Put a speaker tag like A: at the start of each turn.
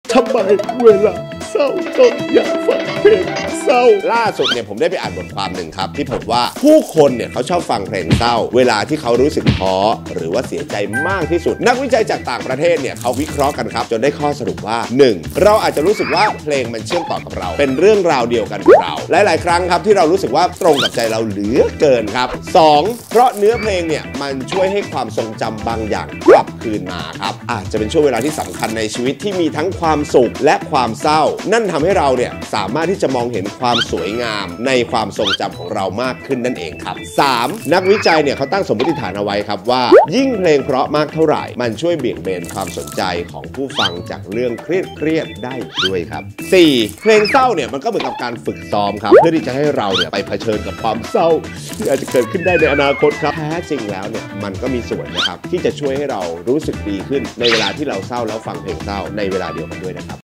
A: ทำไมเวลาเศร้าต้องอยากฟังเพลงเศร้าล่าสุดเนี่ยผมได้ไปอ่านบทความหนึ่งครับที่ผมว่าผู้คนเนี่ยเขาชอบฟังเพลงเศร้าเวลาที่เขารู้สึกท้อหรือว่าเสียใจมากที่สุดนักวิจัยจากต่างประเทศเนี่ยเขาวิเคราะห์กันครับจนได้ข้อสรุปว่า 1. เราอาจจะรู้สึกว่าเพลงมันเชื่อมต่อกับเราเป็นเรื่องราวเดียวกันกับเราหลายๆครั้งครับที่เรารู้สึกว่าตรงกับใจเราเหลือเกินครับ 2. เพราะเนื้อเพลงเนี่ยมันช่วยให้ความทรงจำบางอย่างกลับคืนมาครับอาจจะเป็นช่วงเวลาที่สำคัญในชีวิตที่มีทั้งความสุขและความเศร้านั่นทำให้เราเนี่ยสามารถที่จะมองเห็นความสวยงามในความทรงจำของเรามากขึ้นนั่นเองครับ 3. นักวิจัยเนี่ยเขาตั้งสมมติฐานเอาไว้ครับว่ายิ่งเพลงเพราะมากเท่าไหร่มันช่วยเบี่ยงเบนความสนใจของผู้ฟังจากเรื่องเครียดได้ด้วยครับ 4. เพลงเศร้าเนี่ยมันก็เหมือนกับการฝึกซ้อมครับเพื่อที่จะให้เราเนี่ยไปเผชิญกับความเศร้าที่อาจจะเกิดขึ้นได้ในอนาคตครับแท้จริงแล้วเนี่ยมันก็มีส่วนนะครับที่จะช่วยให้เรารู้สึกดีขึ้นในเวลาที่เราเศร้าแล้วฟังเพลงเศร้าในเวลาเดียวกันด้วยนะครับ